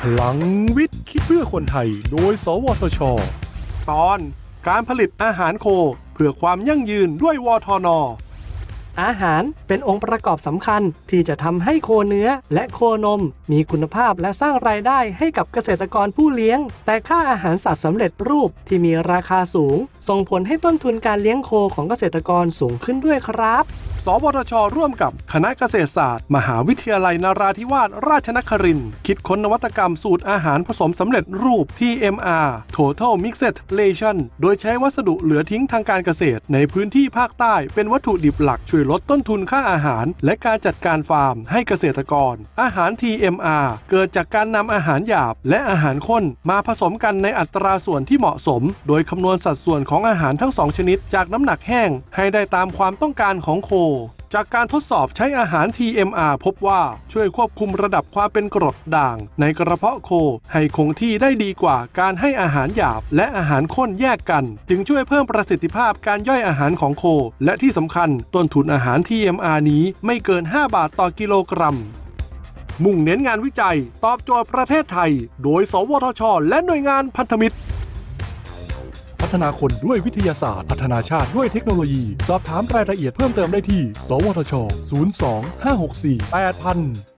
พลังวิทย์คิดเพื่อคนไทยโดยสวทช.ตอนการผลิตอาหารโคเพื่อความยั่งยืนด้วยวทน. อาหารเป็นองค์ประกอบสำคัญที่จะทำให้โคเนื้อและโคนมมีคุณภาพและสร้างรายได้ให้กับเกษตรกรผู้เลี้ยงแต่ค่าอาหารสัตว์สำเร็จรูปที่มีราคาสูงส่งผลให้ต้นทุนการเลี้ยงโคของเกษตรกรสูงขึ้นด้วยครับสวทช.ร่วมกับคณะเกษตรศาสตร์มหาวิทยาลัยนราธิวาสราชนครินทร์คิดค้นนวัตกรรมสูตรอาหารผสมสำเร็จรูป TMR Total Mixed Ration โดยใช้วัสดุเหลือทิ้งทางการเกษตรในพื้นที่ภาคใต้เป็นวัตถุดิบหลักช่วยลดต้นทุนค่าอาหารและการจัดการฟาร์มให้เกษตรกรอาหาร TMR เกิดจากการนำอาหารหยาบและอาหารข้นมาผสมกันในอัตราส่วนที่เหมาะสมโดยคำนวณสัดส่วนของอาหารทั้ง2ชนิดจากน้ำหนักแห้งให้ได้ตามความต้องการของโคจากการทดสอบใช้อาหาร TMR พบว่าช่วยควบคุมระดับความเป็นกรดด่างในกระเพาะโคให้คงที่ได้ดีกว่าการให้อาหารหยาบและอาหารข้นแยกกันจึงช่วยเพิ่มประสิทธิภาพการย่อยอาหารของโคและที่สำคัญต้นทุนอาหาร TMR นี้ไม่เกิน5 บาทต่อกิโลกรัมมุ่งเน้นงานวิจัยตอบโจทย์ประเทศไทยโดยสวทช.และหน่วยงานพันธมิตรพัฒนาคนด้วยวิทยาศาสตร์พัฒนาชาติด้วยเทคโนโลยีสอบถามรายละเอียดเพิ่มเติมได้ที่สวทช. 02 564 8000